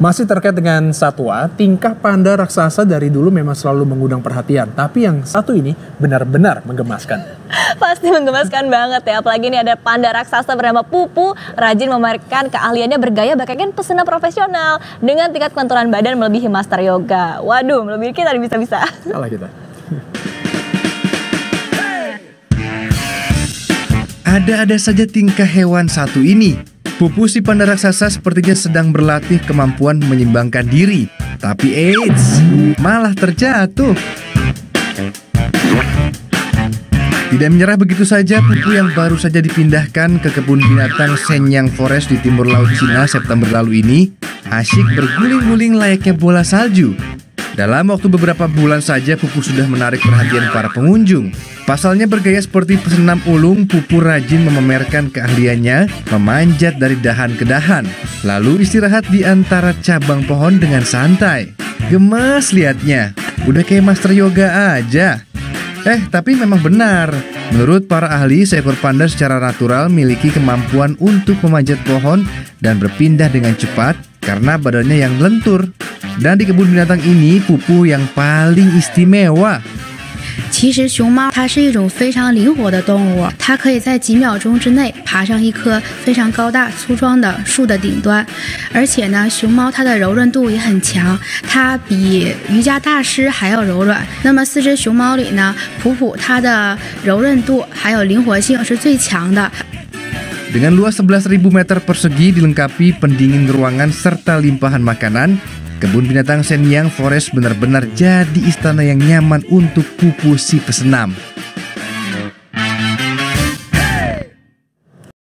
Masih terkait dengan satwa, tingkah panda raksasa dari dulu memang selalu mengundang perhatian. Tapi yang satu ini benar-benar menggemaskan. Pasti menggemaskan banget ya, apalagi ini ada panda raksasa bernama Pupu, rajin memamerkan keahliannya bergaya bagaikan pesena profesional dengan tingkat kelenturan badan melebihi master yoga. Waduh, melebihi kita bisa-bisa. Salah kita. Ada-ada saja tingkah hewan satu ini. Pupu si panda raksasa sepertinya sedang berlatih kemampuan menyimbangkan diri. Tapi eits, malah terjatuh. Tidak menyerah begitu saja, Pupu yang baru saja dipindahkan ke kebun binatang Shenyang Forest di timur laut Cina September lalu ini asyik berguling-guling layaknya bola salju. Dalam waktu beberapa bulan saja, Pupu sudah menarik perhatian para pengunjung. Pasalnya bergaya seperti pesenam ulung, Pupu rajin memamerkan keahliannya memanjat dari dahan ke dahan, lalu istirahat di antara cabang pohon dengan santai. Gemas liatnya, udah kayak master yoga aja. Tapi memang benar. Menurut para ahli, seekor panda secara natural memiliki kemampuan untuk memanjat pohon dan berpindah dengan cepat karena badannya yang lentur. Dan di kebun binatang ini, Pupu yang paling istimewa. 其实熊猫它是一种非常灵活的动物，它可以在几秒钟之内爬上一棵非常高大粗壮的树的顶端，而且呢，熊猫它的柔韧度也很强，它比瑜伽大师还要柔软。那么4只熊猫里呢，普普它的柔韧度还有灵活性是最强的。 Dengan luas 11.000 meter persegi dilengkapi pendingin ruangan serta limpahan makanan, kebun binatang Shenyang Forest benar-benar jadi istana yang nyaman untuk Pupu si pesenam.